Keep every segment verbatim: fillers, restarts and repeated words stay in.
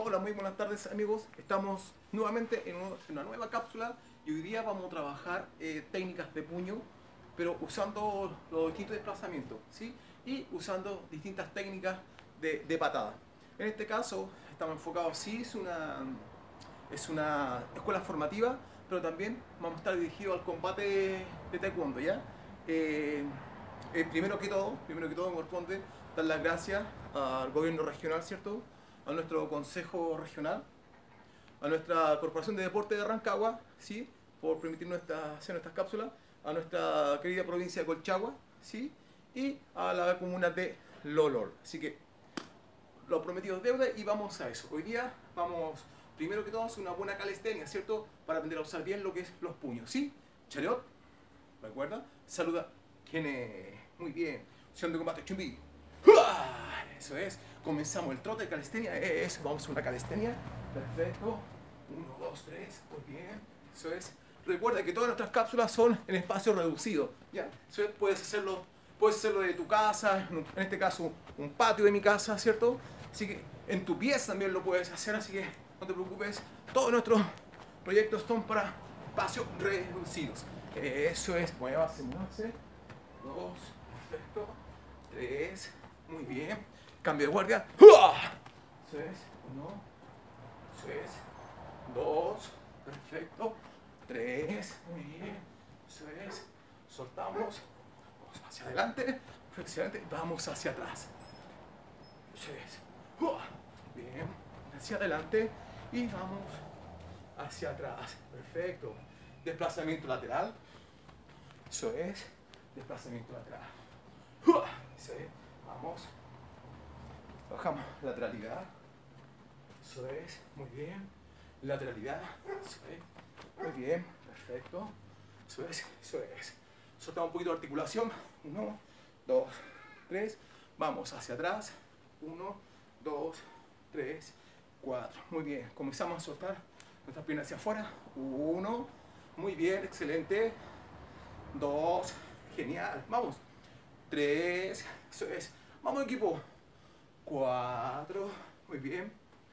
Hola, muy buenas tardes amigos. Estamos nuevamente en una nueva cápsula y hoy día vamos a trabajar eh, técnicas de puño, pero usando los distintos desplazamientos, ¿sí? Y usando distintas técnicas de, de patada. En este caso estamos enfocados, sí, es una, es una escuela formativa, pero también vamos a estar dirigidos al combate de taekwondo, ¿ya? Eh, eh, primero que todo, primero que todo me corresponde dar las gracias al gobierno regional, ¿cierto? A nuestro consejo regional, a nuestra Corporación de Deporte de Rancagua, ¿sí? Por permitirnos esta, hacer nuestras cápsulas, a nuestra querida provincia de Colchagua, ¿sí? Y a la comuna de Lolol. Así que lo prometido es deuda y vamos a eso. Hoy día vamos, primero que todo, a hacer una buena calistenia, ¿cierto? Para aprender a usar bien lo que es los puños, ¿sí? Chariot, ¿recuerda? Saluda. ¿Quién es? Muy bien. Opción de combate, chumbi. Eso es. Comenzamos el trote de calistenia. Eso, vamos a una calistenia. Perfecto. Uno, dos, tres. Muy bien. Eso es. Recuerda que todas nuestras cápsulas son en espacio reducido. ¿Ya? Eso es, puedes hacerlo, puedes hacerlo de tu casa, en este caso un patio de mi casa, ¿cierto? Así que en tu pieza también lo puedes hacer, así que no te preocupes. Todos nuestros proyectos son para espacios reducidos. Eso es. Muévase, muévase. Dos. Perfecto. Tres. Muy bien. Cambio de guardia. Eso es. Uno. Eso es. Dos. Perfecto. Tres. Muy bien. Eso es. Soltamos. Vamos hacia adelante. Excelente. Vamos hacia atrás. Eso es. Bien. Hacia adelante. Y vamos hacia atrás. Perfecto. Desplazamiento lateral. Eso es. Desplazamiento lateral. Eso es. Vamos. Bajamos lateralidad. Eso es. Muy bien. Lateralidad. Eso es. Muy bien. Perfecto. Eso es. Eso es. Soltamos un poquito de articulación. Uno, dos, tres. Vamos hacia atrás. Uno, dos, tres, cuatro. Muy bien. Comenzamos a soltar nuestras piernas hacia afuera. Uno. Muy bien. Excelente. Dos. Genial. Vamos. Tres. Eso es. Vamos, equipo. Cuatro. Muy bien.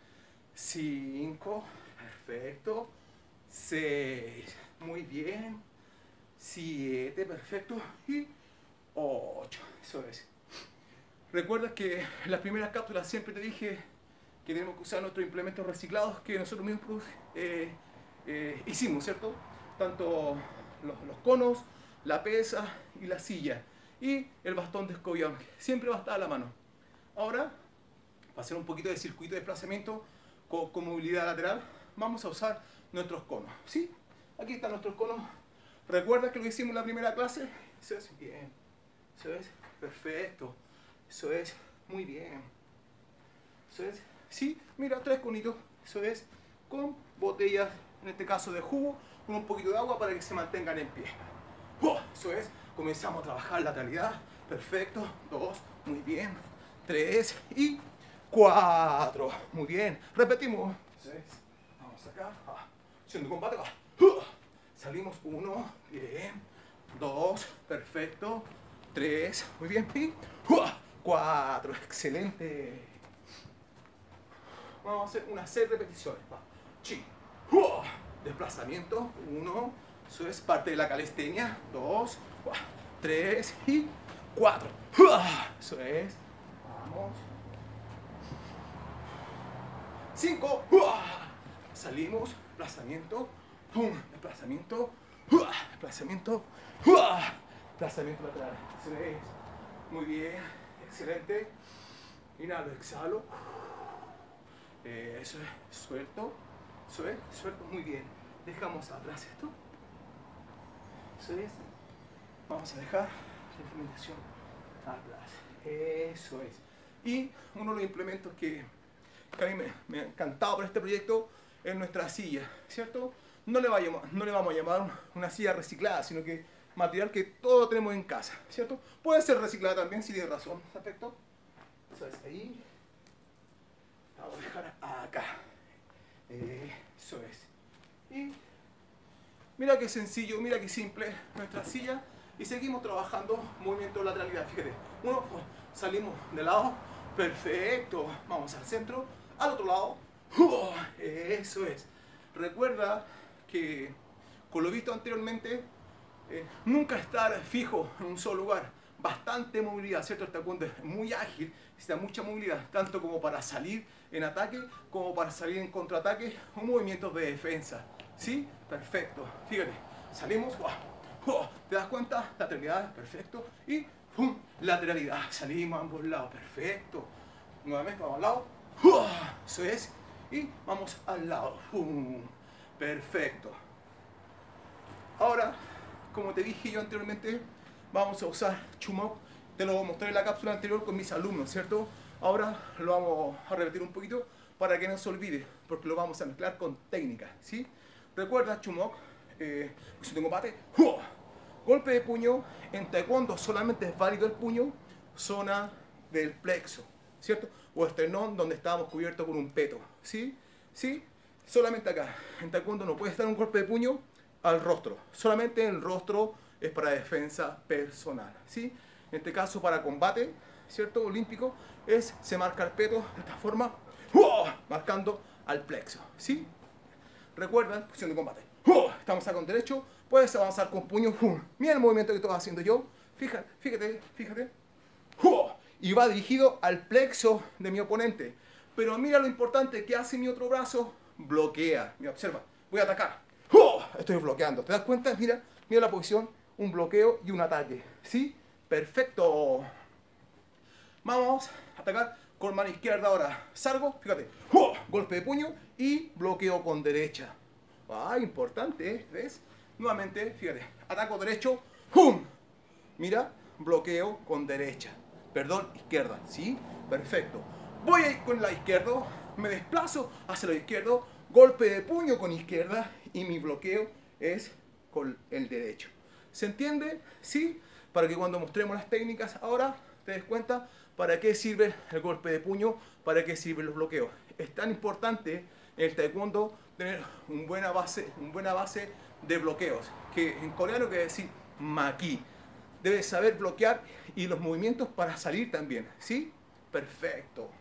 Cinco. Perfecto. Seis. Muy bien. Siete. Perfecto. Y ocho. Eso es. Recuerda que en las primeras cápsulas siempre te dije que tenemos que usar nuestros implementos reciclados que nosotros mismos eh, eh, hicimos, ¿cierto? Tanto los, los conos, la pesa y la silla. Y el bastón de escobión. Siempre va a estar a la mano. Ahora, para hacer un poquito de circuito de desplazamiento con, con movilidad lateral, vamos a usar nuestros conos. ¿Sí? Aquí están nuestros conos. ¿Recuerdas que lo hicimos en la primera clase? Eso es bien. Eso es perfecto. Eso es muy bien. Eso es. Sí, mira, tres conitos. Eso es con botellas, en este caso de jugo, con un poquito de agua para que se mantengan en pie. Eso es. Comenzamos a trabajar lateralidad. Perfecto. Dos. Muy bien. Tres. Y cuatro. Muy bien. Repetimos. Seis. Vamos acá. Haciendo combate. Salimos. Uno. Bien. Dos. Perfecto. Tres. Muy bien. Y cuatro. Excelente. Vamos a hacer unas seis repeticiones. Chi. Desplazamiento. Uno. Eso es parte de la calistenia. Dos. Tres y cuatro. Eso es. Vamos. Cinco. Salimos. Desplazamiento. Pum. Desplazamiento. Desplazamiento. Desplazamiento lateral. Eso es. Muy bien. Excelente. Inhalo, exhalo. Eso es. Suelto. Eso es. Suelto. Muy bien. Dejamos atrás esto. Eso es. Vamos a dejar la implementación atrás. Eso es. Y uno de los implementos que, que a mí me, me ha encantado para este proyecto es nuestra silla, ¿cierto? No le, va a llamar, no le vamos a llamar una silla reciclada, sino que material que todos tenemos en casa, ¿cierto? Puede ser reciclada también, si tiene razón en ese aspecto. Eso es ahí. Vamos a dejar acá. Eso es. Y mira qué sencillo, mira qué simple nuestra silla. Y seguimos trabajando movimiento de lateralidad. Fíjate, uno, salimos de lado, perfecto. Vamos al centro, al otro lado, ¡Oh! Eso es. Recuerda que, con lo visto anteriormente, eh, nunca estar fijo en un solo lugar. Bastante movilidad, ¿cierto? El taekwondo es muy ágil, necesita mucha movilidad, tanto como para salir en ataque, como para salir en contraataque o movimientos de defensa. ¿Sí? Perfecto. Fíjate, salimos, ¡oh! ¡Oh! ¿Te das cuenta? Lateralidad, perfecto. Y ¡pum! Lateralidad, salimos a ambos lados, perfecto. Nuevamente vamos al lado, ¡oh! Eso es. Y vamos al lado, ¡pum! Perfecto. Ahora, como te dije yo anteriormente, vamos a usar Chumok. Te lo mostré en la cápsula anterior con mis alumnos, ¿cierto? Ahora lo vamos a repetir un poquito para que no se olvide, porque lo vamos a mezclar con técnicas, ¿sí? Recuerda, Chumok, eh, si tengo combate, ¡oh! Golpe de puño. En taekwondo solamente es válido el puño, zona del plexo, ¿cierto? O esternón, donde estábamos cubiertos con un peto, ¿sí? ¿Sí? Solamente acá. En taekwondo no puedes dar un golpe de puño al rostro. Solamente el rostro es para defensa personal, ¿sí? En este caso, para combate, ¿cierto? Olímpico, es, se marca el peto de esta forma, ¡oh! Marcando al plexo, ¿sí? Recuerda, posición de combate. ¡Oh! Estamos acá con derecho, puedes avanzar con puño. ¡Oh! Mira el movimiento que estoy haciendo yo. Fíjate, fíjate, fíjate. ¡Oh! Y va dirigido al plexo de mi oponente. Pero mira lo importante que hace mi otro brazo. Bloquea. Mira, observa. Voy a atacar. ¡Oh! Estoy bloqueando. ¿Te das cuenta? Mira, mira la posición. Un bloqueo y un ataque. ¿Sí? Perfecto. Vamos a atacar con mano izquierda ahora. Salgo, fíjate. ¡Oh! Golpe de puño y bloqueo con derecha. Ah, importante, ¿eh? ¿Ves? Nuevamente, fíjate. Ataco derecho. ¡Pum! Mira, bloqueo con derecha. Perdón, izquierda. ¿Sí? Perfecto. Voy a ir con la izquierda. Me desplazo hacia la izquierda. Golpe de puño con izquierda. Y mi bloqueo es con el derecho. ¿Se entiende? ¿Sí? Para que cuando mostremos las técnicas ahora te des cuenta para qué sirve el golpe de puño, para qué sirven los bloqueos. Es tan importante en el taekwondo tener una buena base, una buena base de bloqueos, que en coreano quiere decir maki. Debes saber bloquear y los movimientos para salir también, ¿sí? Perfecto.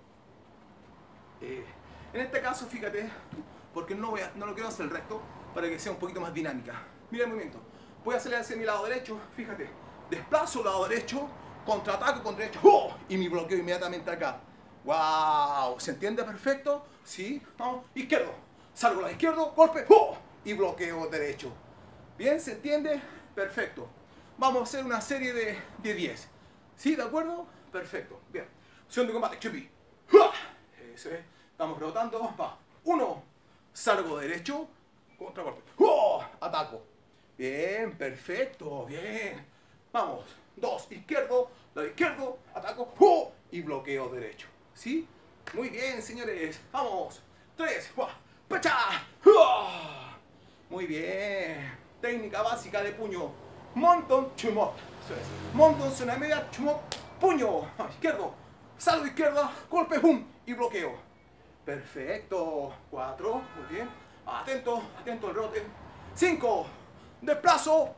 Eh, en este caso, fíjate, porque no, voy a, no lo quiero hacer recto, para que sea un poquito más dinámica. Mira el movimiento. Voy a salir hacia mi lado derecho, fíjate. Desplazo lado derecho, contraataco con derecho, ¡oh! Y mi bloqueo inmediatamente acá. ¡Wow! ¿Se entiende perfecto? ¿Sí? Vamos. Izquierdo. Salgo a la izquierda, golpe, ¡oh! Y bloqueo derecho. ¿Bien? ¿Se entiende? Perfecto. Vamos a hacer una serie de, de diez. ¿Sí? ¿De acuerdo? Perfecto. Bien. Opción de combate, chupi. Eso es. Estamos rotando. Va. Uno. Salgo derecho. Contragolpe. ¡Oh! Ataco. Bien, perfecto. Bien. Vamos. Dos. Izquierdo. Lado izquierdo. Ataco. ¡Oh! Y bloqueo derecho. ¿Sí? Muy bien, señores. Vamos. Tres. ¡Oh! ¡Pacha! ¡Oh! Muy bien. Técnica básica de puño. Monton, chumok. Eso es. Monton, zona media, chumok, puño. Ah, izquierdo. Salgo izquierda, golpe, hum. Y bloqueo. Perfecto. Cuatro. Muy bien. Atento, atento al rebote. Cinco. Desplazo.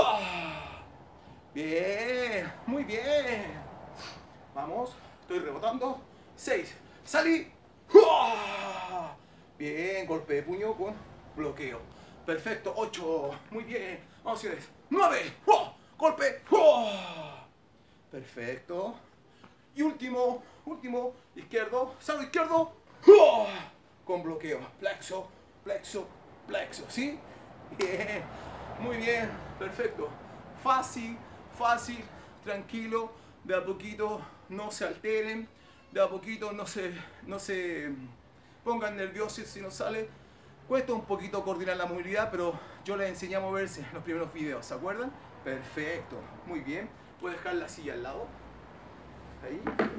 Bien. Muy bien. Vamos. Estoy rebotando. Seis. Salí. Bien. Golpe de puño con bloqueo. Perfecto. Ocho. Muy bien. Vamos, señores. Nueve. ¡Oh! Golpe. ¡Oh! Perfecto. Y último, último, izquierdo. Salgo izquierdo. ¡Oh! Con bloqueo. Plexo, plexo, plexo. ¿Sí? Bien. Muy bien. Perfecto. Fácil, fácil, tranquilo. De a poquito no se alteren. De a poquito no se, no se pongan nerviosos si no sale. Cuesta un poquito coordinar la movilidad, pero yo les enseñé a moverse en los primeros videos, ¿se acuerdan? Perfecto, muy bien. Puedes dejar la silla al lado. Ahí.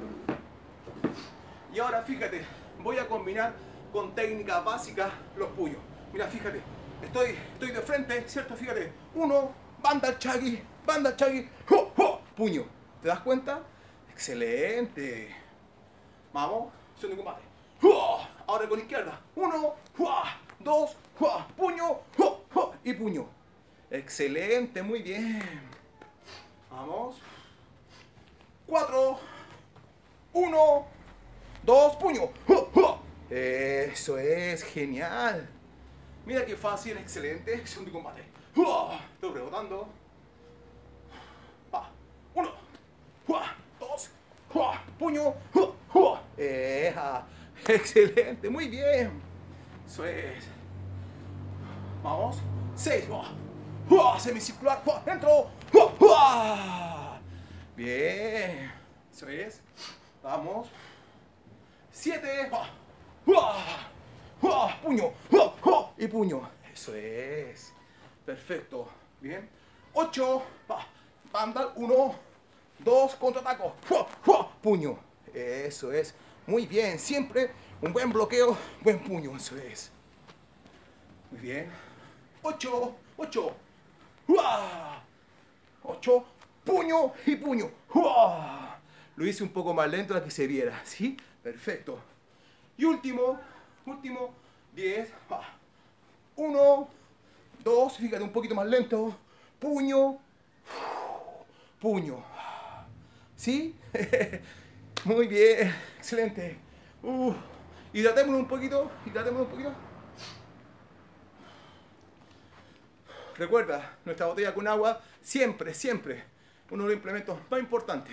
Y ahora fíjate, voy a combinar con técnicas básicas los puños. Mira, fíjate, estoy, estoy de frente, ¿cierto? Fíjate, uno, banda chagi, banda chagi, ¡oh, oh! Puño. ¿Te das cuenta? Excelente. Vamos, acción de combate. ¡Oh! Ahora con izquierda. Uno, ¡oh! Dos, ¡oh! Puño, ¡oh! ¡oh! Y puño. Excelente, muy bien. Vamos. Cuatro. Uno, dos, puño. ¡Oh! ¡oh! Eso es, genial. Mira qué fácil, excelente. Acción de combate. ¡Uah! Estoy rebotando. Ah, uno, ¡uah! Dos, ¡uah! Puño. ¡Uah! ¡Uah! Eh, ah, excelente, muy bien. Eso es. Vamos. Seis. ¡Uah! ¡Uah! Semicircular. ¡Uah! Dentro. ¡Uah! ¡Uah! Bien. Eso es. Vamos. Siete. ¡Uah! ¡Uah! ¡Uah! Puño. ¡Uah! ¡Uah! Y puño. Eso es. Perfecto. Bien. Ocho. ¡Uah! Vandal. Uno. Dos. Contraataco. ¡Uah! ¡Uah! Puño. Eso es. Muy bien. Siempre un buen bloqueo. Buen puño. Eso es. Muy bien. Ocho. Ocho. ¡Uah! Ocho. Puño y puño. ¡Uah! Lo hice un poco más lento para que se viera. ¿Sí? Perfecto. Y último, último, diez, uno, dos, fíjate, un poquito más lento, puño, puño, ¿sí? Muy bien, excelente. Uh, hidratémonos un poquito, hidratémonos un poquito. Recuerda, nuestra botella con agua, siempre, siempre, uno de los implementos más importantes.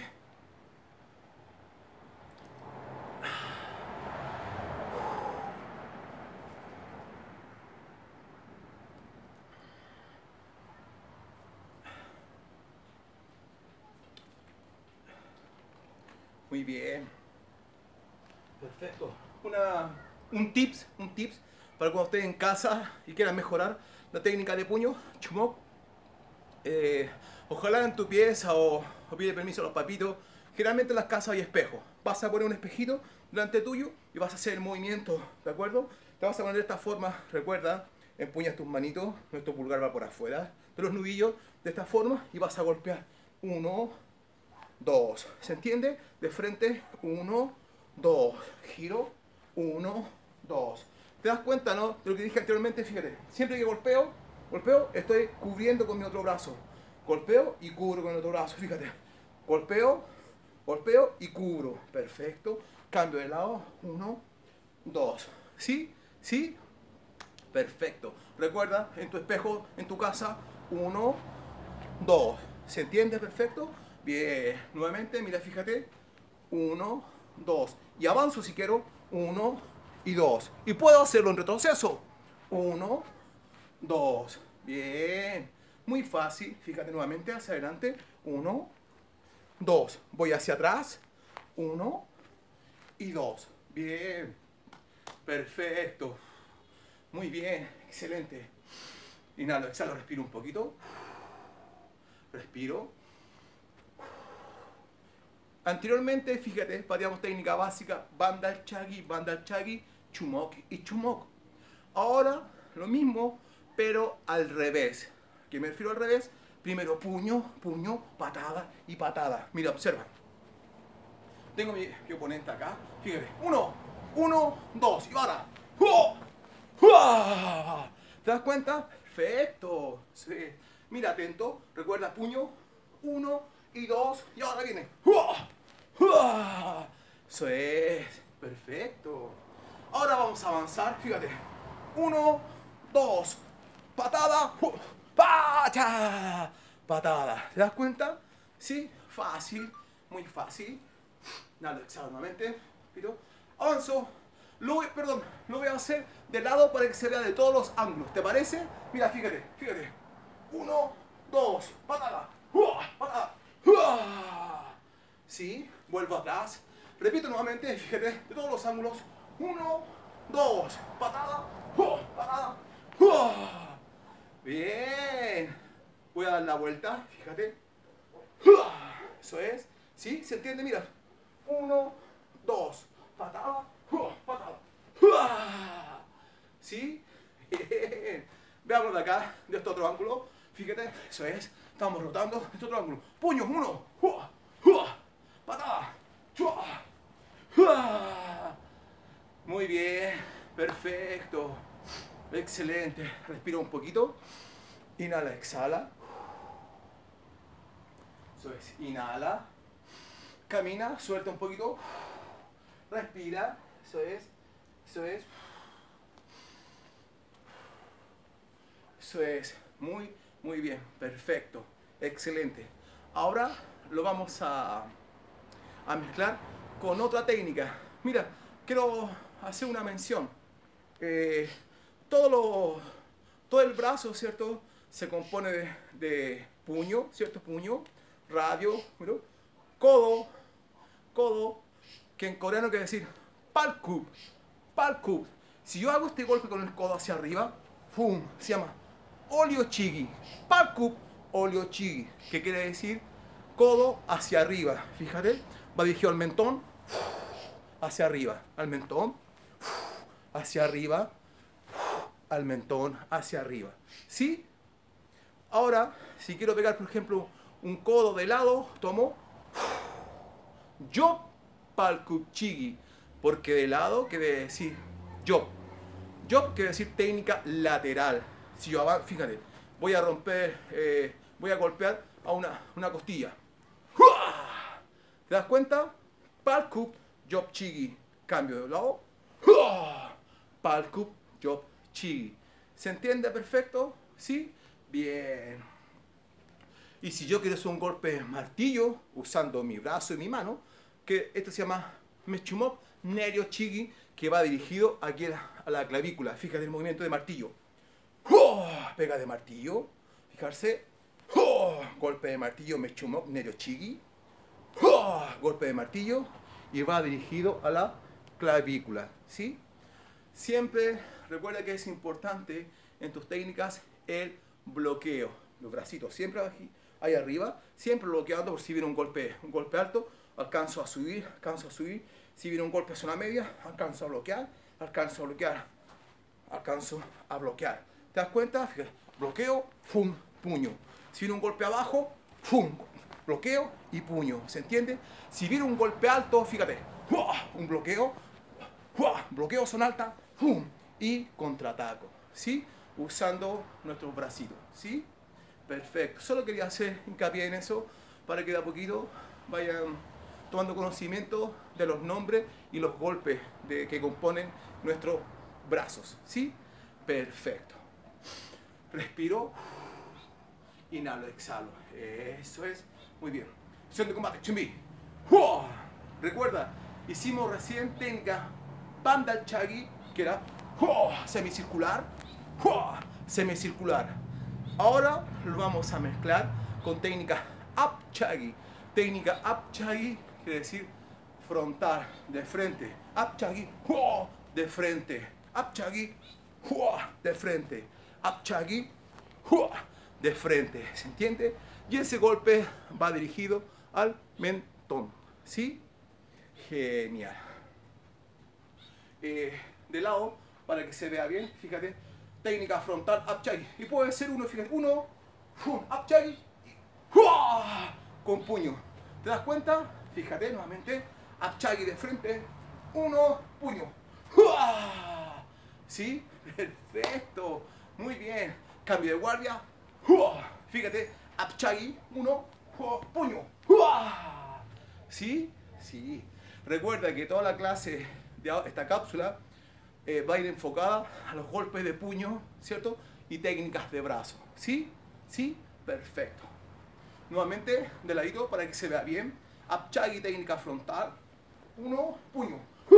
Muy bien. Perfecto. Una, un tips, un tips para cuando estés en casa y quieras mejorar la técnica de puño, chumok. Eh, ojalá en tu pieza o, o pide permiso a los papitos. Generalmente en las casas hay espejos. Vas a poner un espejito delante tuyo y vas a hacer el movimiento, ¿de acuerdo? Te vas a poner de esta forma, recuerda, empuñas tus manitos, nuestro pulgar va por afuera de los nudillos, de esta forma y vas a golpear. Uno, dos, ¿se entiende? De frente, uno, dos, giro, uno, dos. ¿Te das cuenta, no? De lo que dije anteriormente, fíjate, siempre que golpeo, golpeo, estoy cubriendo con mi otro brazo. Golpeo y cubro con el otro brazo, fíjate. Golpeo, golpeo y cubro. Perfecto. Cambio de lado, uno, dos. ¿Sí? ¿Sí? Perfecto. Recuerda, en tu espejo, en tu casa, uno, dos. ¿Se entiende? Perfecto. Bien, nuevamente, mira, fíjate, uno, dos, y avanzo si quiero, uno y dos, y puedo hacerlo en retroceso, uno, dos, bien, muy fácil, fíjate nuevamente, hacia adelante, uno, dos, voy hacia atrás, uno y dos, bien, perfecto, muy bien, excelente, inhalo, exhalo, respiro un poquito, respiro. Anteriormente, fíjate, pateamos técnica básica, Vandal Chagi, Vandal Chagi, Chumok y Chumok. Ahora, lo mismo, pero al revés. ¿Qué me refiero al revés? Primero puño, puño, patada y patada. Mira, observa. Tengo mi, mi oponente acá. Fíjate, uno, uno, dos, y ahora. ¡Oh! ¡Oh! ¿Te das cuenta? Perfecto. Sí. Mira, atento. Recuerda, puño, uno y dos, y ahora viene. ¡Oh! ¡Oh! Eso es. Perfecto. Ahora vamos a avanzar. Fíjate. Uno, dos, patada. ¡Oh! ¡Pacha! Patada. ¿Te das cuenta? Sí, fácil, muy fácil. Nada, exhalo nuevamente. Repito. Avanzo. Lo voy, perdón, lo voy a hacer de lado para que se vea de todos los ángulos. ¿Te parece? Mira, fíjate, fíjate. Uno, dos, patada. ¡Uah! Patada. ¡Uah! Sí, vuelvo atrás. Repito nuevamente, fíjate, de todos los ángulos. Uno, dos, patada. ¡Uah! Patada. ¡Uah! Bien. Voy a dar la vuelta, fíjate. ¡Uah! Eso es. ¿Sí? ¿Se entiende? Mira. Uno, dos, patada. ¡Uah! Patada. ¡Uah! ¿Sí? Bien. Veamos de acá, de este otro ángulo. Fíjate, eso es. Estamos rotando de este otro ángulo. Puño, uno. ¡Uah! ¡Uah! Patada. ¡Uah! ¡Uah! Muy bien. Perfecto. Excelente. Respira un poquito. Inhala, exhala. Eso es. Inhala. Camina, suelta un poquito. Respira. Eso es. Eso es. Eso es. Muy, muy bien. Perfecto. Excelente. Ahora lo vamos a, a mezclar con otra técnica. Mira, quiero hacer una mención. Eh, todo, lo, todo el brazo, ¿cierto? Se compone de, de puño, ¿cierto? Puño, radio, ¿no? Codo, codo, que en coreano quiere decir palkup, palkup. Si yo hago este golpe con el codo hacia arriba, ¡pum! Se llama oliochigi, palkup, oliochigi, que quiere decir codo hacia arriba. Fíjate, va dirigido al mentón, hacia arriba, al mentón, hacia arriba, al mentón, hacia arriba. ¿Sí? Ahora, si quiero pegar, por ejemplo, un codo de lado, tomo yo palkuchigi, porque de lado quiere decir yo. Yo quiere decir técnica lateral. Si yo avanzo, fíjate, voy a romper, eh, voy a golpear a una, una costilla. ¿Te das cuenta? Palkup, job chigi. Cambio de lado. Palkup, job chigi. ¿Se entiende perfecto? ¿Sí? Bien. Y si yo quiero hacer un golpe de martillo, usando mi brazo y mi mano, que esto se llama Mechumok Nerio Chigi, que va dirigido aquí a la, a la clavícula. Fíjate el movimiento de martillo. Pega de martillo. Fijarse. Golpe de martillo, Mechumok Nerio Chigi. Golpe de martillo. Y va dirigido a la clavícula. ¿Sí? Siempre recuerda que es importante en tus técnicas el bloqueo. Los bracitos siempre ahí arriba, siempre bloqueando por si viene un golpe, un golpe alto, alcanzo a subir, alcanzo a subir. Si viene un golpe a zona media, alcanzo a bloquear, alcanzo a bloquear, alcanzo a bloquear. ¿Te das cuenta? Fíjate, bloqueo, pum, puño. Si viene un golpe abajo, pum, bloqueo y puño. ¿Se entiende? Si viene un golpe alto, fíjate, un bloqueo, bloqueo zona alta, pum, y contraataco. ¿Sí? Usando nuestros bracitos. ¿Sí? Perfecto. Solo quería hacer hincapié en eso para que de a poquito vayan tomando conocimiento de los nombres y los golpes de, que componen nuestros brazos. ¿Sí? Perfecto. Respiro. Inhalo, exhalo. Eso es. Muy bien. Acción de combate. Chumbi. Recuerda, hicimos recién técnica Bandal Chagi, que era semicircular. Semicircular. Ahora lo vamos a mezclar con técnica Up Chagi. Técnica Up Chagi quiere decir frontal, de frente. Up Chagi, de frente. Up Chagi, de frente. Up Chagi, de frente. ¿Se entiende? Y ese golpe va dirigido al mentón. ¿Sí? Genial. Eh, de lado, para que se vea bien, fíjate. Técnica frontal, up chagi. Y puede ser uno, fíjate, uno, up chagi, con puño. ¿Te das cuenta? Fíjate nuevamente, up chagi de frente, uno, puño. ¿Sí? Perfecto. Muy bien. Cambio de guardia. Fíjate, up chagi, uno, puño. ¿Sí? Sí. Recuerda que toda la clase de esta cápsula Eh, va a ir enfocada a los golpes de puño, ¿cierto? Y técnicas de brazo. ¿Sí? ¿Sí? Perfecto. Nuevamente, de ladito para que se vea bien. Up chagi, técnica frontal. Uno, puño.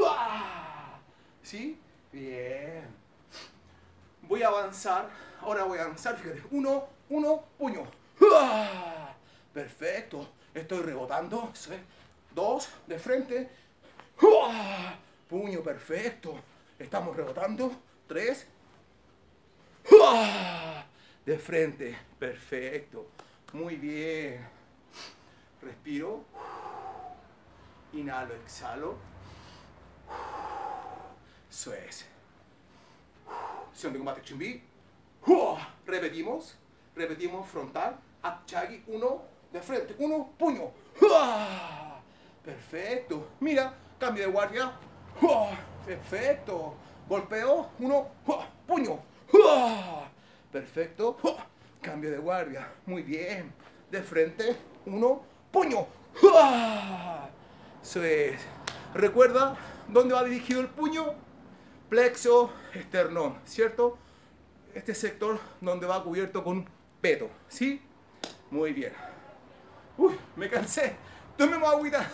¿Sí? Bien. Voy a avanzar. Ahora voy a avanzar, fíjate. Uno, uno, puño. Perfecto. Estoy rebotando. Eso es. Dos, de frente. Puño, perfecto. Estamos rebotando. Tres. De frente. Perfecto. Muy bien. Respiro. Inhalo, exhalo. Eso es. Acción de combate chumbi. Repetimos. Repetimos frontal. Up chagi. Uno. De frente. Uno. Puño. Perfecto. Mira. Cambio de guardia. Perfecto. Golpeo. Uno. Puño. Perfecto. Cambio de guardia. Muy bien. De frente. Uno. Puño. Eso es. Recuerda dónde va dirigido el puño. plexo esternón, ¿cierto? Este sector donde va cubierto con peto, ¿sí? Muy bien. Uy, me cansé. Tomemos agüita.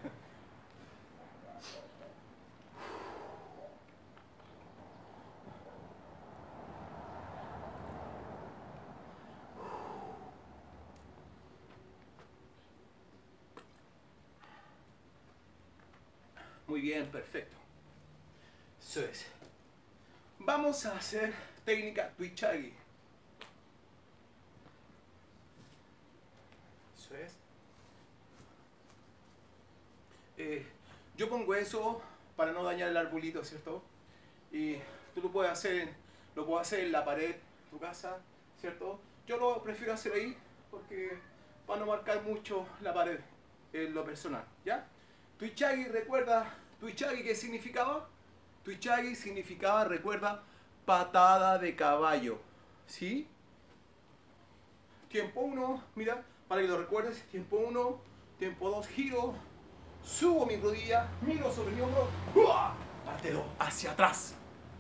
Muy bien, perfecto. Eso es. Vamos a hacer técnica Tuichagi. Eso es. Eh, yo pongo eso para no dañar el arbolito, ¿cierto? Y tú lo puedes hacer en, lo puedes hacer en la pared de tu casa, ¿cierto? Yo lo prefiero hacer ahí porque para no marcar mucho la pared en lo personal, ¿ya? Tuichagi, recuerda, Tuichagi, ¿qué significaba? Tuichagi significaba, recuerda, patada de caballo, ¿sí? Tiempo uno, mira, para que lo recuerdes, tiempo uno, tiempo dos, giro, subo mi rodilla, miro sobre mi hombro, ¡uah! Parte dos, hacia atrás.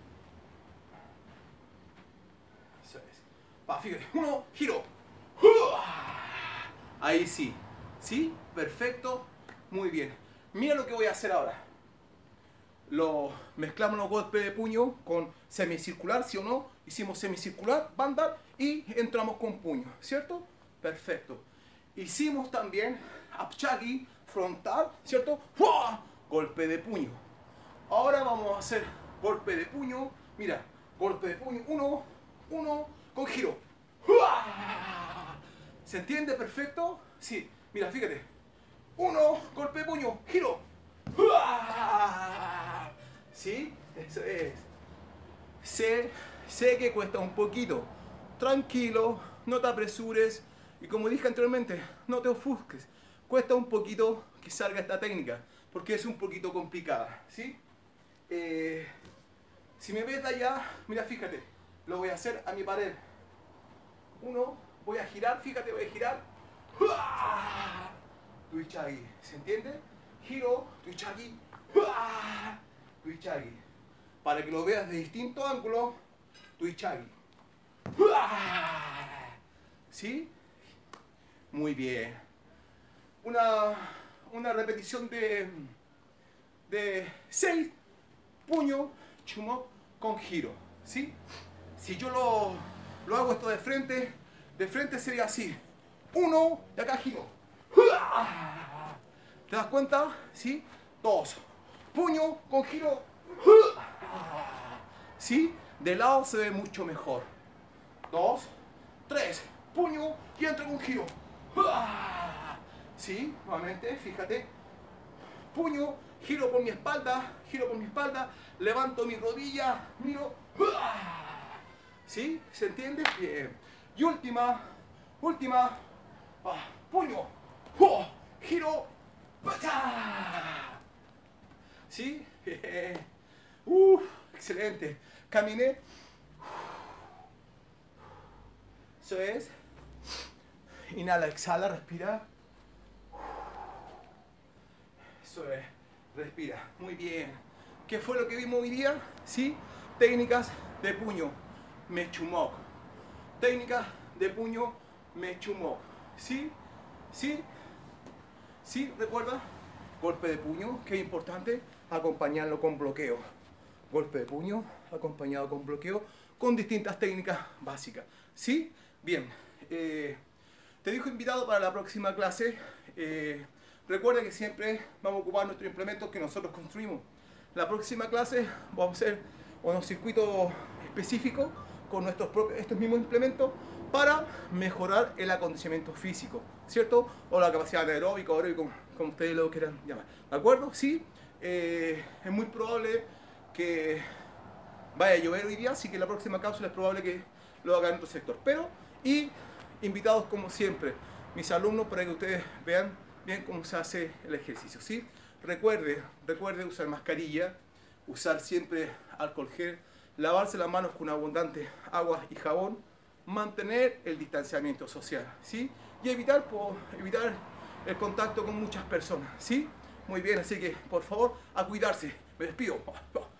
Eso es. Va, fíjate, uno, giro, ¡uah! Ahí sí, ¿sí? Perfecto, muy bien. Mira lo que voy a hacer ahora. Lo mezclamos los golpes de puño con semicircular, ¿sí o no? Hicimos semicircular, banda y entramos con puño, ¿cierto? Perfecto. Hicimos también apchagi frontal, ¿cierto? ¡Fua! Golpe de puño. Ahora vamos a hacer golpe de puño. Mira, golpe de puño, uno, uno, con giro. ¡Fua! ¿Se entiende perfecto? Sí, mira, fíjate. Uno, golpe de puño, giro. ¿Sí? Eso es. Sé, sé que cuesta un poquito. Tranquilo, no te apresures. Y como dije anteriormente, no te ofusques. Cuesta un poquito que salga esta técnica, porque es un poquito complicada, ¿sí? Eh, si me ves de allá, mira, fíjate, lo voy a hacer a mi pared. Uno, voy a girar, fíjate, voy a girar. Tuichagi, ¿se entiende? Giro, Tuichagi, Tuichagi. Para que lo veas de distinto ángulo, Tuichagi. ¿Sí? Muy bien. Una, una repetición de, de seis puño, chumo, con giro. ¿Sí? Si yo lo, lo hago esto de frente, de frente sería así. Uno, de acá giro. ¿Te das cuenta? ¿Sí? Dos. Puño con giro. ¿Sí? De lado se ve mucho mejor. Dos. Tres. Puño y entra con giro. ¿Sí? Nuevamente, fíjate. Puño, giro por mi espalda, giro por mi espalda, levanto mi rodilla, miro. ¿Sí? ¿Se entiende? Bien. Y última, última. Puño. Giro. ¿Sí? Uh, excelente. Caminé. Eso es. Inhala, exhala, respira. Eso es. Respira. Muy bien. ¿Qué fue lo que vimos hoy día? ¿Sí? Técnicas de puño. Mechumok. Técnicas de puño. Mechumok. ¿Sí? ¿Sí? ¿Sí? ¿Recuerda? Golpe de puño, que es importante, acompañarlo con bloqueo. Golpe de puño acompañado con bloqueo, con distintas técnicas básicas. ¿Sí? Bien. Eh, te dejo invitado para la próxima clase. Eh, recuerda que siempre vamos a ocupar nuestros implementos que nosotros construimos. La próxima clase vamos a hacer unos circuitos específicos con nuestros propios, estos mismos implementos para mejorar el acondicionamiento físico, ¿cierto? O la capacidad aeróbica, o aeróbico, como ustedes lo quieran llamar. ¿De acuerdo? Sí. Eh, es muy probable que vaya a llover hoy día, así que la próxima cápsula es probable que lo haga en otro sector. Pero, y invitados como siempre, mis alumnos, para que ustedes vean bien cómo se hace el ejercicio, ¿sí? Recuerde, recuerde usar mascarilla, usar siempre alcohol gel, lavarse las manos con abundante agua y jabón, mantener el distanciamiento social, ¿sí? Y evitar, por, evitar el contacto con muchas personas, ¿sí? Muy bien, así que por favor, a cuidarse. Me despido.